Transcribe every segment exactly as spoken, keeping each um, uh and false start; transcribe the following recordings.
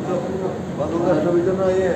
বাংলাদেশ ছবির জন্য ইয়ে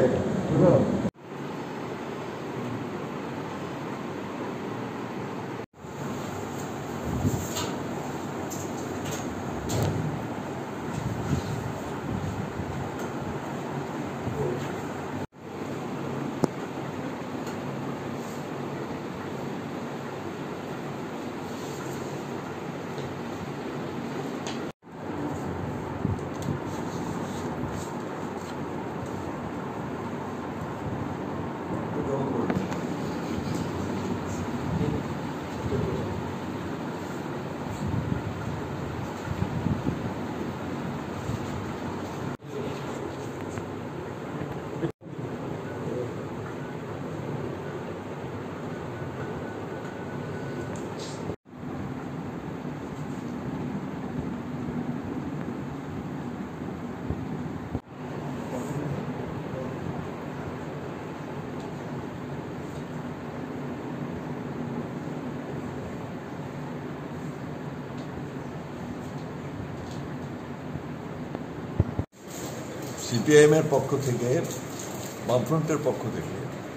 সিপিআইএম এর পক্ষ থেকে, বামফ্রন্টের পক্ষ থেকে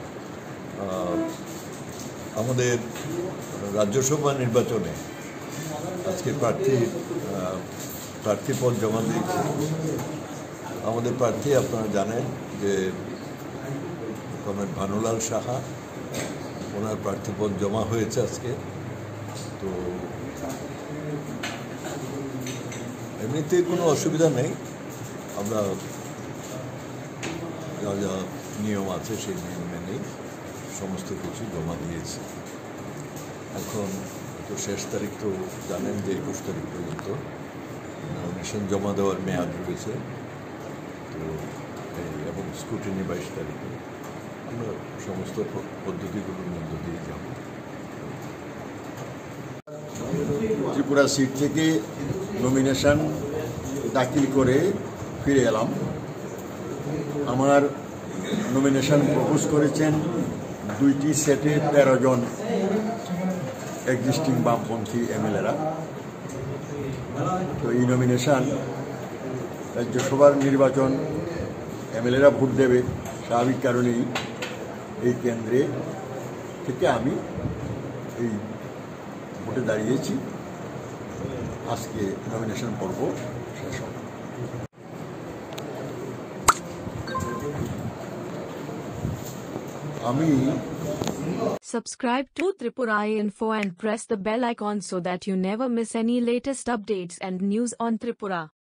আমাদের রাজ্যসভা নির্বাচনে আজকে প্রার্থী প্রার্থী পদ জমা দিয়েছে। আমাদের প্রার্থী আপনারা জানেন যে কমরেড ভানুলাল সাহা, ওনার প্রার্থী পদ জমা হয়েছে আজকে। তো এমনিতে কোনো অসুবিধা নেই, আমরা যা যা নিয়ম আছে সেই নিয়ম মেনেই সমস্ত কিছু জমা দিয়েছি। এখন তো শেষ তারিখ তো জানেন যে একুশ তারিখ পর্যন্ত নমিনেশন জমা দেওয়ার মেয়াদ রয়েছে। তো এই এবং স্ক্রুটিনি বাইশ তারিখে আমরা সমস্ত পদ্ধতিগুলোর মধ্য দিয়ে যাব। ত্রিপুরা সিট থেকে নমিনেশন দাখিল করে ফিরে এলাম। আমার নমিনেশন প্রপোজ করেছেন দুইটি সেটে তেরো জন এক্সিস্টিং বামপন্থী এমএলএরা। তো এই নমিনেশন রাজ্যসভার নির্বাচন এমএলএরা ভোট দেবে, স্বাভাবিক কারণেই এই কেন্দ্রে থেকে আমি এই ভোটে দাঁড়িয়েছি। আজকে নমিনেশন পর্ব শেষ হবে। Subscribe to Tripura Info and press the bell icon so that you never miss any latest updates and news on Tripura.